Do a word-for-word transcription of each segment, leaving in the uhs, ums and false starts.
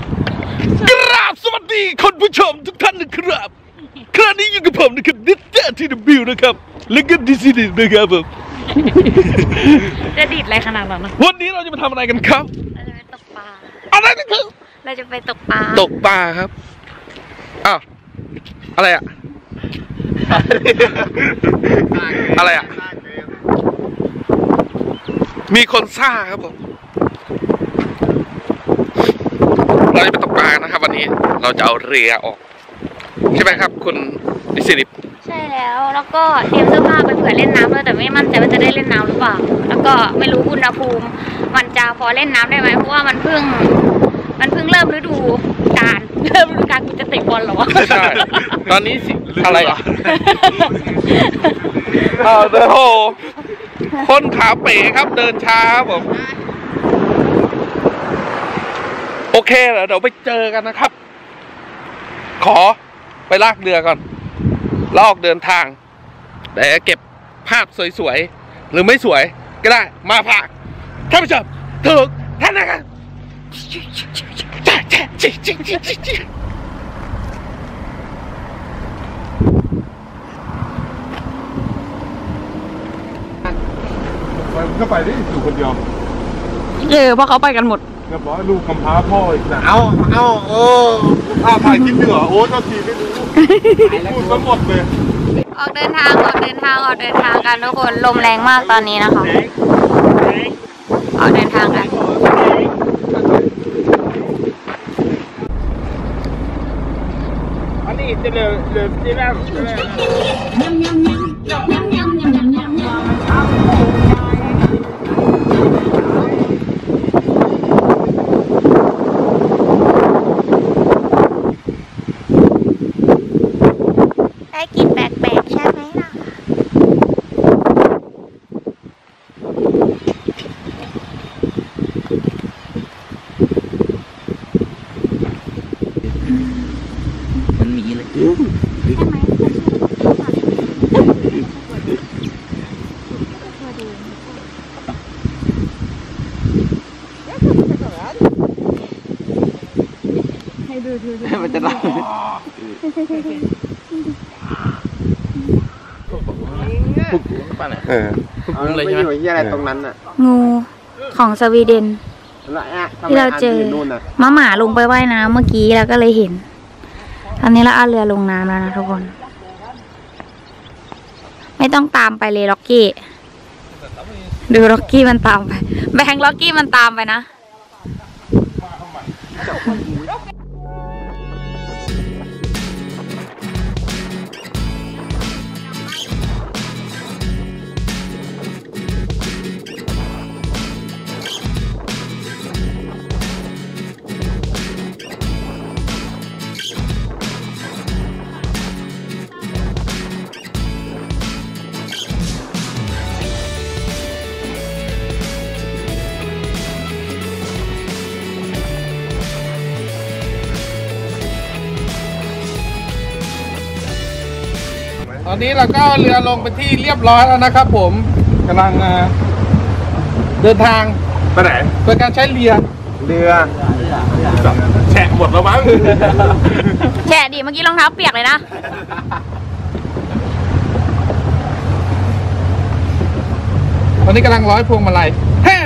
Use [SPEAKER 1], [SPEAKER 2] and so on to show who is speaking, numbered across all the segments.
[SPEAKER 1] กราบสวัสดีคุณผู้ชมทุกท่านนะครับคราวนี้อยู่กับผมนะครับดิสเตอร์ทีบิวนะครับแล้วก็ดิซิดิสนะครับผม
[SPEAKER 2] จะดีดอะไรขนาดนั้นนะ
[SPEAKER 1] วันนี้เราจะมาทำอะไรกันครับ
[SPEAKER 2] เราจะไปตกปลา
[SPEAKER 1] อะไรนะครับ
[SPEAKER 2] เราจะไปตกปลา
[SPEAKER 1] ตกปลาครับอ้าวอะไรอะอะไรอะมีคนซ่าครับผมเราจะไปตกปลานะครับวันนี้เราจะเอาเรือออกใช่ไหมครับคุณดิสิริ
[SPEAKER 2] ใช่แล้วแล้วก็เตรียมเสื้อผ้าไปเผื่อเล่นน้ำด้วยแต่ไม่มั่นใจว่าจะได้เล่นน้ำหรือเปล่าแล้วก็ไม่รู้อุณหภูมิมันจะพอเล่นน้ำได้ไหมเพราะว่ามันเพิ่งมันเพิ่งเริ่มฤดูกาลเริ่มฤดูกาลกูจะเตะบอลหรอ
[SPEAKER 1] ใช่ตอนนี้สิอะไรอ่ะอ้าวเดินโหคนขาเป๋ครับเดินช้าครับผมโอเคเดี๋ยวไปเจอกันนะครับขอไปลากเรือก่อนแล้วออกเดินทางเดี๋ยวเก็บภาพสวยๆหรือไม่สวยก็ได้มาฝากท่านผู้ชมถูกท่านนะครับ
[SPEAKER 3] ก็ไปได้อยู่คนเดียว
[SPEAKER 2] เออเพราะเขาไปกันหมด
[SPEAKER 3] เรียบร้อยลูกคำพาพ่ออีกนะเอาเอาโอ้อ้าวถ่ายคลิปดีกว่าโอ้เจ้าทีไม่รู้พูดทั้งหมดเลย
[SPEAKER 2] ออกเดินทางออกเดินทางออกเดินทางกันทุกคนลมแรงมากตอนนี้นะคะออกเดินทางกัน
[SPEAKER 3] อันนี้จะเลยเลยที่แรก
[SPEAKER 2] ได้กินแปลกๆใช่ไหมล่ะ
[SPEAKER 4] มันมีเลยใช่ไหมให้ดูดูดูมันจะได้
[SPEAKER 3] เอออะไรใช่ไหมอะไรตรงนั้นอ่ะ
[SPEAKER 2] งูของสวีเดนที่เราเจอม้าหมาลงไปว่ายน้ำเมื่อกี้แล้วก็เลยเห็นตอนนี้เราเอาเรือลงน้ำแล้วนะทุกคนไม่ต้องตามไปเลยล็อกกี้ดูล็อกกี้มันตามไปแบงล็อกกี้มันตามไปนะ
[SPEAKER 1] ตอนนี้เราก็เรือลงไปที่เรียบร้อยแล้วนะครับผมกำลังเดินทาง
[SPEAKER 3] ไปไหน
[SPEAKER 1] โดยการใช้เรือ
[SPEAKER 3] เรือแฉะหมดแล้วมั้ง
[SPEAKER 2] แฉะดิเมื่อกี้รองเท้าเปียกเลยนะ
[SPEAKER 1] ตอนนี้กำลังร้อยพวงมาลัยเฮ้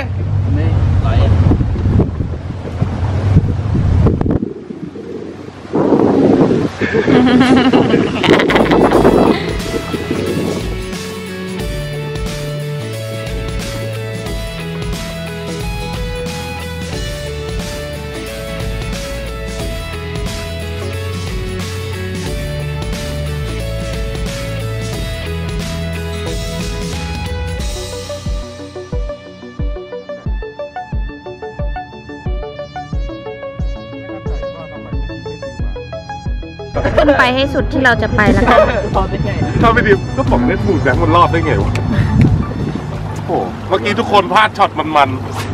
[SPEAKER 2] ขึ้นไปให้สุดที่เราจะไปแล้วกัน
[SPEAKER 3] ชอบไม่ดีก็ผมเล่นหมูแดงมันรอดได้ไงวะโอ้เมื่อกี้ทุกคนพลาดช็อตมัน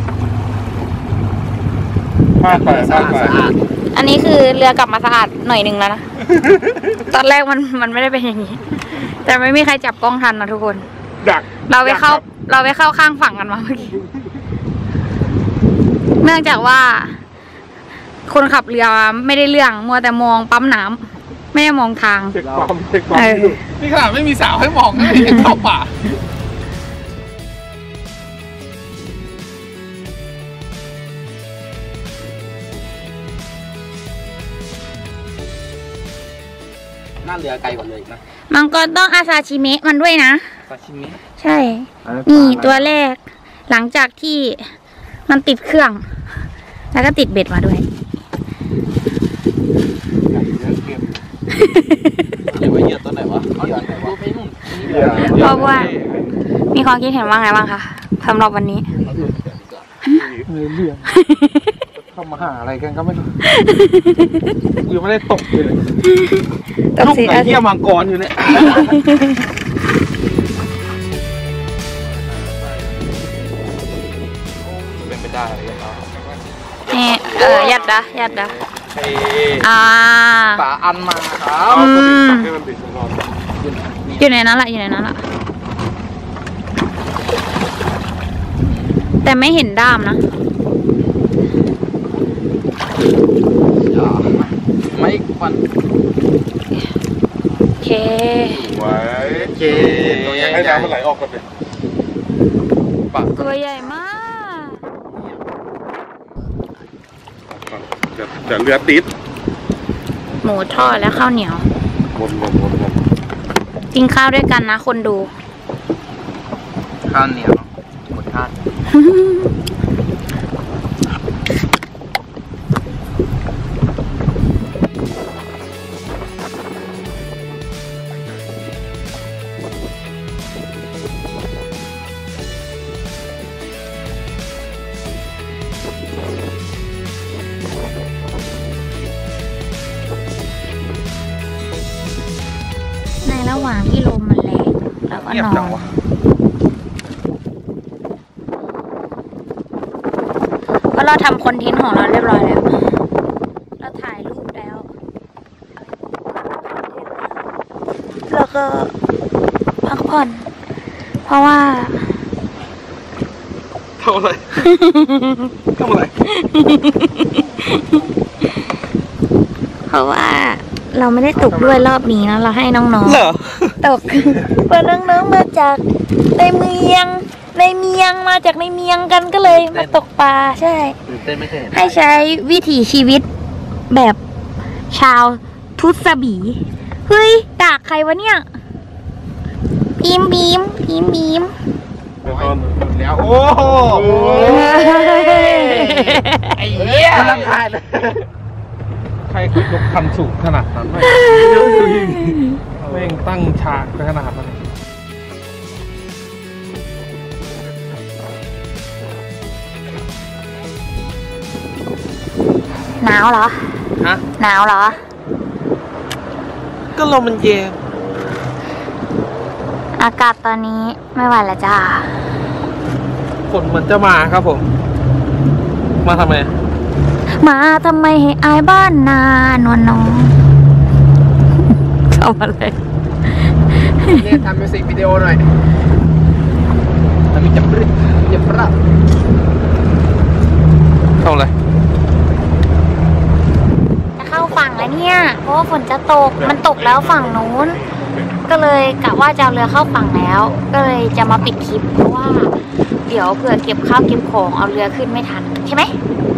[SPEAKER 3] ๆพลาดไปพลาดไป
[SPEAKER 2] อันนี้คือเรือกลับมาสะอาดหน่อยนึงแล้วนะตอนแรกมันมันไม่ได้เป็นอย่างนี้แต่ไม่มีใครจับกล้องทันนะทุกคน
[SPEAKER 3] ดัก
[SPEAKER 2] เราไปเข้าเราไปเข้าข้างฝั่งกันมาเมื่อกี้เนื่องจากว่าคนขับเรือไม่ได้เรื่องมัวแต่มองปั๊มน้ำไม่ได้มองทาง
[SPEAKER 3] เช็คความเช็คความ
[SPEAKER 2] เออ
[SPEAKER 3] อยู่
[SPEAKER 1] นี่ขนาดไม่มีสาวให้มองนะยังเข้าป่า
[SPEAKER 4] หน้าเรือไกลกว่าเลยนะ
[SPEAKER 2] มันก็ต้องอาซาชิเมะมันด้วยนะ
[SPEAKER 4] ซาชิมิ
[SPEAKER 2] ใช่ นี่ตัวแรก หลังจากที่มันติดเครื่อง แล้วก็ติดเบ็ดมาด้วย
[SPEAKER 4] เดี๋ยวไว้เหยื่อตัวไหนวะเหยื่อไหนวะไม่นู่น
[SPEAKER 2] เพราะว่า มีความคิดเห็นว่าไงบ้างคะสำหรับวันนี้
[SPEAKER 3] เรื่องเรื่องเข้ามาหาอะไรกันก็ไม่รู้กูยังไม่ได้ตกเลย
[SPEAKER 2] ต้อง
[SPEAKER 3] ลูก
[SPEAKER 2] สี
[SPEAKER 3] ไหนเที่ยมังกรอยู่เนี่ย
[SPEAKER 4] เป็นไปได้เลยครับ
[SPEAKER 2] นี่เออยัดดะยัดดะ
[SPEAKER 4] เฮ้
[SPEAKER 2] อ่า
[SPEAKER 4] ป่าอันมาครับ
[SPEAKER 2] อืม
[SPEAKER 3] ให้มันติดนอน
[SPEAKER 2] อยู่ในนั้นแหละอยู่ในนั้นแหละแต่ไม่เห็นด้ามนะ
[SPEAKER 4] ไม่ควัน
[SPEAKER 2] โอเค
[SPEAKER 3] ไว้
[SPEAKER 4] เค
[SPEAKER 3] ตัวใหญ่ให้น้ำมันไหลออกกันเลย
[SPEAKER 2] ตัวใหญ่มาก
[SPEAKER 3] จะจะเรือติด
[SPEAKER 2] หมูทอดและข้าวเหนียว
[SPEAKER 3] วนวนวนวน
[SPEAKER 2] กินข้าวด้วยกันนะคนดู
[SPEAKER 4] ข้าวเหนียวหมดท่าน
[SPEAKER 2] ในระหว่างที่ลมมันแรงเราก็นอนเพราะเราทำคอนเทนต์ของเราเรียบร้อยแล้ว เราถ่ายรูปแล้ว แล้วก็พักผ่อน เพราะว่า
[SPEAKER 3] เท่าไหร่เท่าไหร่
[SPEAKER 2] เพราะว่าเราไม่ได้ตกด้วยรอบนี้นะเราให้น้อง
[SPEAKER 3] เหรอ
[SPEAKER 2] ๆตก เพื่อน้องๆมาจากในเมืองในเมียงมาจากในเมียงกันก็เลยมาตกปลาใช่
[SPEAKER 4] ตื่นเต้นไม่เคยเห็น
[SPEAKER 2] ให้ใช้วิถีชีวิตแบบชาวทุสบีเฮ้ยดากใครวะเนี่ยพิมพ์บีมพิมพ์บีม
[SPEAKER 3] แล้วโอ้โหไอ้เหี้ยลำคาญ
[SPEAKER 1] ใครยกคันสูงขนาดนั้นไม่แม่งตั้งฉากไปขนาดนั้น
[SPEAKER 2] หนาวเหรอ
[SPEAKER 4] ฮะ
[SPEAKER 2] หนาวเหรอ
[SPEAKER 4] ก็ลมมันเย็น
[SPEAKER 2] อากาศตอนนี้ไม่ไหวแล้วจ้า
[SPEAKER 1] ฝนมันจะมาครับผม มาทำไม
[SPEAKER 2] มาทำไมให้อายบ้านนานวลน้องทำอะไร
[SPEAKER 4] เนี่ยทำมิวสิกวิดีโอหน่อยทำมิจับริจับรับ
[SPEAKER 1] เข้าเลย
[SPEAKER 2] จะเข้าฝั่งแล้วเนี่ย เพราะว่าฝนจะตก มันตกแล้วฝั่งนู้น ก็เลยกะว่าจะเอาเรือเข้าฝั่งแล้ว ก็เลยจะมาปิดคลิปเพราะว่า เดี๋ยวเผื่อเก็บข้าวเก็บของเอาเรือขึ้นไม่ทันใช่ไหม
[SPEAKER 3] ใ